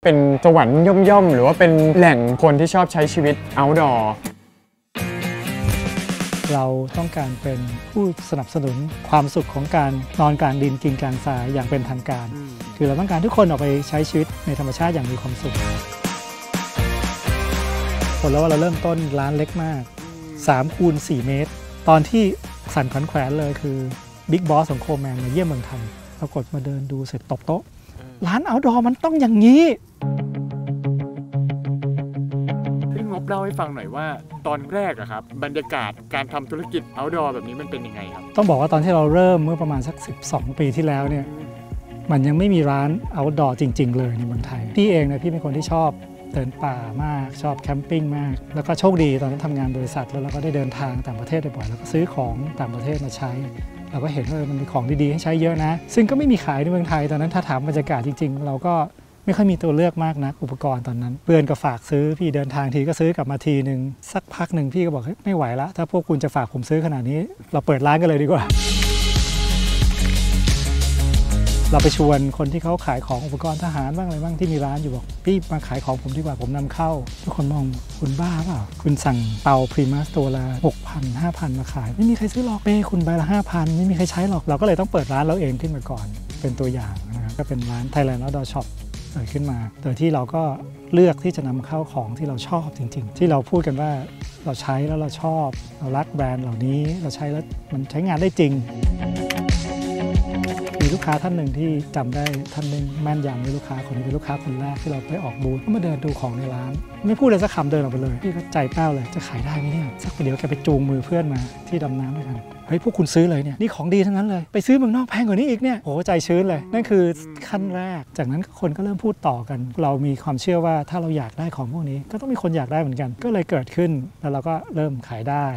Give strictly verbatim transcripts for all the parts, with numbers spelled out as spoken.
เป็นสวรรค์ย่อมๆหรือว่าเป็นแหล่งคนที่ชอบใช้ชีวิต outdoor เราต้องการเป็นผู้สนับสนุนความสุขของการนอนกลางดินกินกลางทรายอย่างเป็นทางการคือเราต้องการทุกคนออกไปใช้ชีวิตในธรรมชาติอย่างมีความสุขผลแล้วว่าเราเริ่มต้นร้านเล็กมากสามคูณสี่เมตรตอนที่สั่นขวัญแขวนเลยคือบิ๊กบอสของโคแมนมาเยี่ยมเมืองไทยปรากฏมาเดินดูเสร็จตบโต๊ะร้านเอาท์ดอร์มันต้องอย่างนี้พี่งบเล่าให้ฟังหน่อยว่าตอนแรกอะครับบรรยากาศการทำธุรกิจ outdoor แบบนี้มันเป็นยังไงครับต้องบอกว่าตอนที่เราเริ่มเมื่อประมาณสักสิบสองปีที่แล้วเนี่ยมันยังไม่มีร้าน outdoor จริงๆเลยในเมืองไทยพี่เองเนี่ยพี่เป็นคนที่ชอบเดินป่ามากชอบแคมปิ้งมากแล้วก็โชคดีตอนนั้นทำงานบริษัทแล้วเราก็ได้เดินทางต่างประเทศบ่อยๆแล้วก็ซื้อของต่างประเทศมาใช้เราก็เห็นว่ามันมีของดีๆให้ใช้เยอะนะซึ่งก็ไม่มีขายในเมืองไทยตอนนั้นถ้าถามบรรยากาศจริงๆเราก็ไม่ค่อยมีตัวเลือกมากนะอุปกรณ์ตอนนั้นเพื่อนก็ฝากซื้อพี่เดินทางทีก็ซื้อกลับมาทีหนึ่งสักพักหนึ่งพี่ก็บอกไม่ไหวละถ้าพวกคุณจะฝากผมซื้อขนาดนี้เราเปิดร้านกันเลยดีกว่าเราไปชวนคนที่เขาขายของอุปกรณ์ทหารบ้างอะไรบ้างที่มีร้านอยู่บอกพี่มาขายของผมดีกว่าผมนำเข้าทุกคนมองคุณบ้าเปล่าคุณสั่งเตาพรีมัสตัวละ หกพัน ห้าพัน มาขายไม่มีใครซื้อหรอกเป้คุณใบละ ห้าพัน ไม่มีใครใช้หรอกเราก็เลยต้องเปิดร้านเราเองขึ้นมาก่อนเป็นตัวอย่างนะครับก็เป็นร้าน Thailand Outdoor Shop เกิดขึ้นมาโดยที่เราก็เลือกที่จะนำเข้าของที่เราชอบจริงๆที่เราพูดกันว่าเราใช้แล้วเราชอบเรารักแบรนด์เหล่านี้เราใช้แล้วมันใช้งานได้จริงมีลูกค้าท่านหนึ่งที่จำได้ท่านหนึ่งแม่นยำเป็นลูกค้าคนนี้เป็นลูกค้าคนแรกที่เราไปออกบูธก็มาเดินดูของในร้านไม่พูดเลยสักคำเดินออกไปเลยพี่ก็ใจแป้วเลยจะขายได้ไหมเนี่ยสักประเดี๋ยวแกไปจูงมือเพื่อนมาที่ดำน้ำด้วยกันเฮ้ยพวกคุณซื้อเลยเนี่ยนี่ของดีทั้งนั้นเลยไปซื้อเมืองนอกแพงกว่านี้อีกเนี่ยโอ้ใจชื้นเลยนั่นคือขั้นแรกจากนั้นคนก็เริ่มพูดต่อกันเรามีความเชื่อว่าถ้าเราอยากได้ของพวกนี้ก็ต้องมีคนอยากได้เหมือนกันก็เลยเกิดขึ้นแล้วเราก็เริ่มขายได้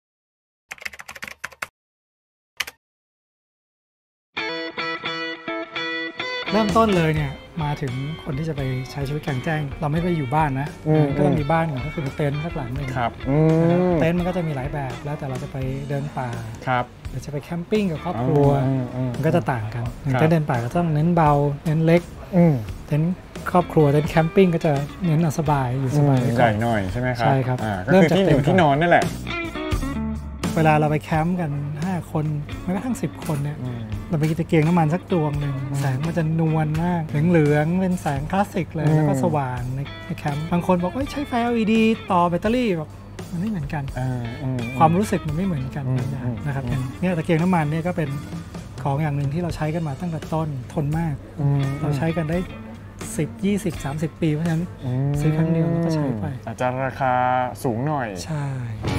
เริ่มต้นเลยเนี่ยมาถึงคนที่จะไปใช้ชีวิตกลางแจ้งเราไม่ได้อยู่บ้านนะก็ต้องมีบ้านก่อนก็คือเต็นท์สักหลังหนึ่งเต็นท์มันก็จะมีหลายแบบแล้วแต่เราจะไปเดินป่าหรือจะไปแคมปิ้งกับครอบครัวมันก็จะต่างกันเต็นท์เดินป่าก็ต้องเน้นเบาเน้นเล็กเต็นท์ครอบครัวเต็นท์แคมปิ้งก็จะเน้นสบายอยู่สบายใหญ่หน่อยใช่ไหมครับใช่ครับเริ่มจากที่อยู่ที่นอนนั่นแหละเวลาเราไปแคมป์กันห้าคนแม้กระทั่งสิบคนเนี่ยเราไปกินตะเกียงน้ำมันสักดวงหนึ่งแสงมันจะนวลมากเหลืองๆเป็นแสงคลาสสิกเลยแล้วก็สว่างในแคมป์บางคนบอกว่าใช้ไฟ แอล อี ดี ต่อแบตเตอรี่แบบมันไม่เหมือนกันความรู้สึกมันไม่เหมือนกันนะครับเนี่ยตะเกียงน้ำมันเนี่ยก็เป็นของอย่างหนึ่งที่เราใช้กันมาตั้งแต่ต้นทนมากเราใช้กันได้สิบ ยี่สิบ สามสิบปีเพราะฉะนั้นซื้อครั้งเดียวแล้วก็ใช้ไปอาจจะราคาสูงหน่อยใช่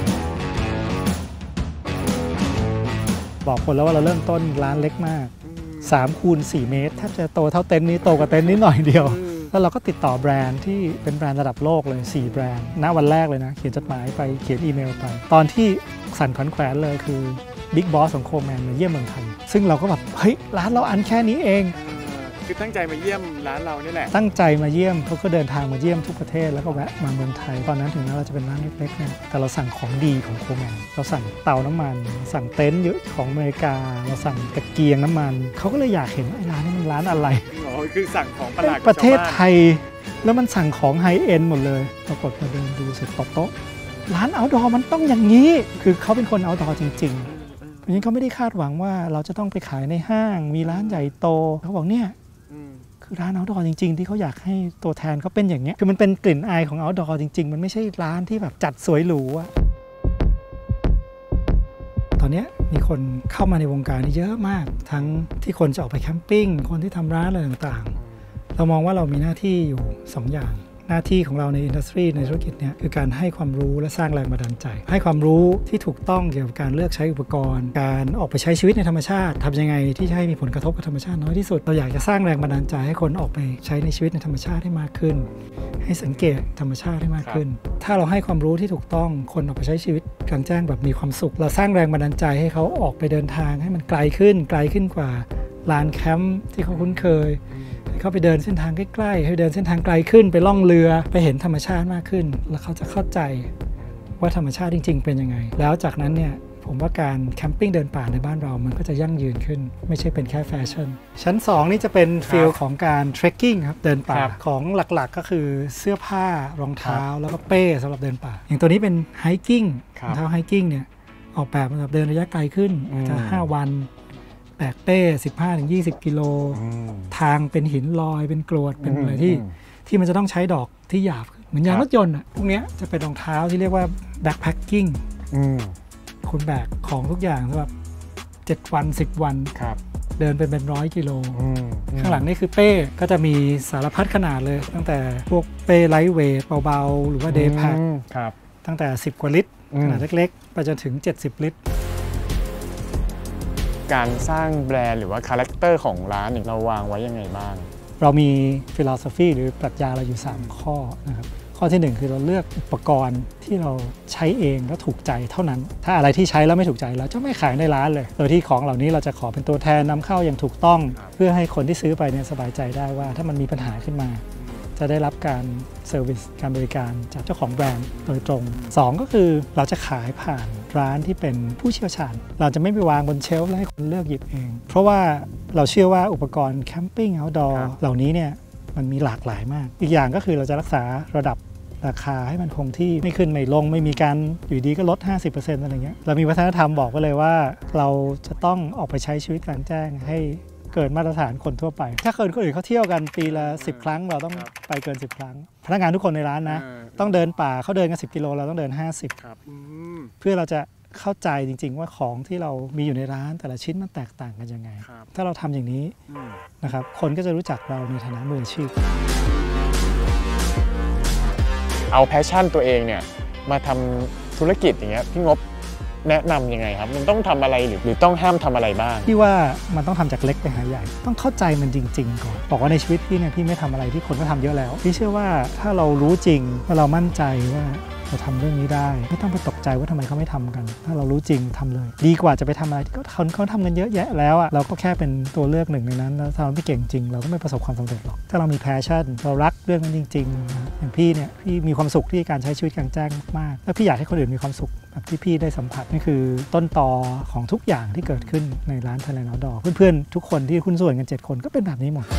บอกคนแล้วว่าเราเริ่มต้นร้านเล็กมากสามคูณสี่เมตรแทบจะโตเท่าเต็นท์นี้โตกว่าเต็นท์นี้หน่อยเดียวแล้วเราก็ติดต่อแบรนด์ที่เป็นแบรนด์ระดับโลกเลยสี่แบรนด์ณวันแรกเลยนะเขียนจดหมายไปเขียนอีเมลไปตอนที่สั่นขวัญแขวนเลยคือบิ๊กบอสของโคแมนมาเยี่ยมเมืองไทยซึ่งเราก็แบบเฮ้ยร้านเราอันแค่นี้เองคือตั้งใจมาเยี่ยมร้านเรานี่แหละตั้งใจมาเยี่ยมเขาก็เดินทางมาเยี่ยมทุกประเทศแล้วก็แวะมาเมืองไทยตอนนั้นถึงแม้เราจะเป็นร้านเล็กๆเนี่ยแต่เราสั่งของดีของโคแมนเราสั่งเตาน้ำมันสั่งเต็นท์เยอะของอเมริกาเราสั่งตะเกียงน้ำมันเขาก็เลยอยากเห็นว่าร้านนี้มันร้านอะไรอ๋อคือสั่งของประหลาดประเทศไทยแล้วมันสั่งของไฮเอ็นด์หมดเลยปรากฏมาเดินดูเสร็จตบโต๊ะร้านเอาท์ดอร์มันต้องอย่างนี้คือเขาเป็นคนเอาท์ดอร์จริงๆเพราะฉะนั้นเขาไม่ได้คาดหวังว่าเราจะต้องไปขายในห้างมีร้านใหญ่โตเขาบอกเนี่ยคือร้าน outdoor จริงๆที่เขาอยากให้ตัวแทนเขาเป็นอย่างเงี้ยคือมันเป็นกลิ่นอายของ outdoor จริงๆมันไม่ใช่ร้านที่แบบจัดสวยหรูอะตอนนี้มีคนเข้ามาในวงการนี้เยอะมากทั้งที่คนจะออกไปแคมปิ้งคนที่ทำร้านอะไรต่างๆเรามองว่าเรามีหน้าที่อยู่สองอย่างหน้าที่ของเราในอินดัสทรีในธุรกิจเนี่ยคือการให้ความรู้และสร้างแรงบันดาลใจให้ความรู้ที่ถูกต้องเกี่ยวกับการเลือกใช้อุปกรณ์การออกไปใช้ชีวิตในธรรมชาติทำยังไงที่จะให้มีผลกระทบกับธรรมชาติน้อยที่สุดเราอยากจะสร้างแรงบันดาลใจให้คนออกไปใช้ในชีวิตในธรรมชาติให้มากขึ้นให้สังเกตธรรมชาติให้มากขึ้นถ้าเราให้ความรู้ที่ถูกต้องคนออกไปใช้ชีวิตกลางแจ้งแบบมีความสุขเราสร้างแรงบันดาลใจให้เขาออกไปเดินทางให้มันไกลขึ้นไกลขึ้นกว่าลานแคมป์ที่เขาคุ้นเคยเขาไปเดินเส้นทางใกล้ๆให้เดินเส้นทางไกลขึ้นไปล่องเรือไปเห็นธรรมชาติมากขึ้นแล้วเขาจะเข้าใจว่าธรรมชาติจริงๆเป็นยังไงแล้วจากนั้นเนี่ยผผมว่าการแคมปิ้งเดินป่าในบ้านเรามันก็จะยั่งยืนขึ้นไม่ใช่เป็นแค่แฟชั่นชั้นสองนี่จะเป็นฟีลของการเทรคกิ้งครับเดินป่าของหลักๆก็คือเสื้อผ้ารองเท้าแล้วก็เป้สำหรับเดินป่าอย่างตัวนี้เป็นไฮกิ้งรองเท้าไฮกิ้งเนี่ยออกแบบสำหรับเดินระยะไกลขึ้นจะห้าวันแบกเป้ สิบห้าถึงยี่สิบ กิโลทางเป็นหินลอยเป็นกรวดเป็นอะไรที่ที่มันจะต้องใช้ดอกที่หยาบเหมือนยางรถยนต์อ่ะพวกนี้จะเป็นรองเท้าที่เรียกว่าแบ็คแพคกิ้งคุณแบกของทุกอย่างสำหรับเจ็ดวันสิบวันเดินเป็นเป็นร้อยกิโลข้างหลังนี่คือเป้ก็จะมีสารพัดขนาดเลยตั้งแต่พวกเป้ไลท์เวทเบาๆหรือว่าเดย์แพ็คตั้งแต่สิบกว่าลิตรขนาดเล็กๆไปจนถึงเจ็ดสิบลิตรการสร้างแบรนด์หรือว่าคาแรคเตอร์ของร้านเราวางไว้ยังไงบ้างเรามีฟิโลโซฟีหรือปรัชญาเราอยู่สามข้อนะครับข้อที่หนึ่งคือเราเลือกอุปกรณ์ที่เราใช้เองแล้วถูกใจเท่านั้นถ้าอะไรที่ใช้แล้วไม่ถูกใจเราจะไม่ขายในร้านเลยโดยที่ของเหล่านี้เราจะขอเป็นตัวแทนนำเข้าอย่างถูกต้องเพื่อให้คนที่ซื้อไปเนี่ยสบายใจได้ว่าถ้ามันมีปัญหาขึ้นมาจะได้รับการเซอร์วิสการบริการจากเจ้าของแบรนด์โดยตรงสองก็คือเราจะขายผ่านร้านที่เป็นผู้เชี่ยวชาญเราจะไม่ไปวางบนเชลฟ์แล้วให้คนเลือกหยิบเองเพราะว่าเราเชื่อว่าอุปกรณ์แคมปิ้งเอาท์ดอร์เหล่านี้เนี่ยมันมีหลากหลายมากอีกอย่างก็คือเราจะรักษาระดับราคาให้มันคงที่ไม่ขึ้นไม่ลงไม่มีการอยู่ดีก็ลด ห้าสิบเปอร์เซ็นต์ อะไรเงี้ยเรามีวัฒนธรรมบอกไว้เลยว่าเราจะต้องออกไปใช้ชีวิตกลางแจ้งให้เกินมาตรฐานคนทั่วไปถ้าเกินคนอื่นเขาเที่ยวกันปีละสิบครั้งเราต้องไปเกินสิบครั้งพนักงานทุกคนในร้านนะต้องเดินป่าเขาเดินกันสิบกิโลเราต้องเดินห้าสิบครับเพื่อเราจะเข้าใจจริงๆว่าของที่เรามีอยู่ในร้านแต่ละชิ้นมันแตกต่างกันยังไงถ้าเราทำอย่างนี้นะครับคนก็จะรู้จักเราในฐานะมืออาชีพเอาแพชชั่นตัวเองเนี่ยมาทำธุรกิจอย่างเงี้ยพี่งบแนะนำยังไงครับมันต้องทำอะไรหรือหรือต้องห้ามทำอะไรบ้างพี่ว่ามันต้องทำจากเล็กไปหาใหญ่ต้องเข้าใจมันจริงๆก่อนบอกว่าในชีวิตพี่เนี่ยพี่ไม่ทำอะไรที่คนก็ทำเยอะแล้วพี่เชื่อว่าถ้าเรารู้จริงว่าเรามั่นใจว่าเราทำเรื่องนี้ได้ไม่ต้องไปตกใจว่าทำไมเขาไม่ทำกันถ้าเรารู้จริงทำเลยดีกว่าจะไปทำอะไรที่เขาเขาทำกันเยอะแยะแล้วอ่ะเราก็แค่เป็นตัวเลือกหนึ่งในนั้นแล้วถ้าเราไม่เก่งจริงเราก็ไม่ประสบความสำเร็จหรอกถ้าเรามีแพชชั่นเรารักเรื่องนั้นจริงๆอย่างพี่เนี่ยพี่มีความสุขที่การใช้ชีวิตกลางแจ้งมากๆแล้วพี่อยากให้คนอื่นมีความสุขแบบที่พี่ได้สัมผัสนี่คือต้นตอของทุกอย่างที่เกิดขึ้นในร้าน Thailand Outdoor เพื่อนๆทุกคนที่หุ้นส่วนกันเจ็ดคนก็เป็นแบบนี้หมด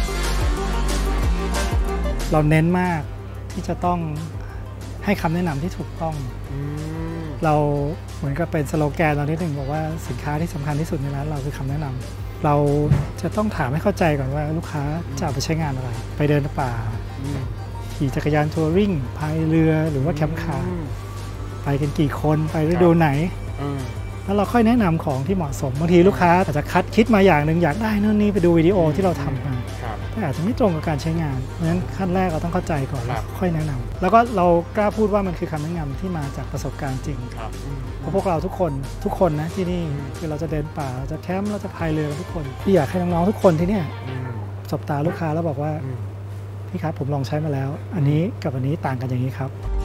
เราเน้นมากที่จะต้องให้คำแนะนำที่ถูกต้องเราเหมือนกับเป็นสโลแกนเราที่หนึ่งบอกว่าสินค้าที่สำคัญที่สุดในร้านเราคือคำแนะนำเราจะต้องถามให้เข้าใจก่อนว่าลูกค้าจะเอาไปใช้งานอะไรไปเดินป่าขี่จักรยานทัวริงพายเรือหรือว่าแคมป์คาร์ไปกันกี่คนไปฤดูไหนแล้วเราค่อยแนะนำของที่เหมาะสมบางทีลูกค้าอาจจะคัดคิดมาอย่างหนึ่งอยากได้นู่นนี่ไปดูวิดีโอที่เราทำมาแต่อาจจะไม่ตรงกับการใช้งานเพราะฉะนั้นขั้นแรกเราต้องเข้าใจก่อนแล้วค่อยแนะนำแล้วก็เรากล้าพูดว่ามันคือคำแนะนำที่มาจากประสบการณ์จริงเพราะพวกเราทุกคนทุกคนนะที่นี่คือเราจะเดินป่าเราจะแคมป์เราจะพายเรือทุกคนที่อยากให้น้องๆทุกคนที่เนี่ยสบตาลูกค้าแล้วบอกว่าพี่ครับผมลองใช้มาแล้วอันนี้กับอันนี้ต่างกันอย่างนี้ครับ